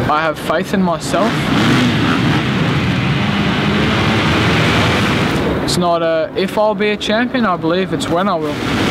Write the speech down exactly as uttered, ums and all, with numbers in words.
I have faith in myself. It's not a if I'll be a champion, I believe it's when I will.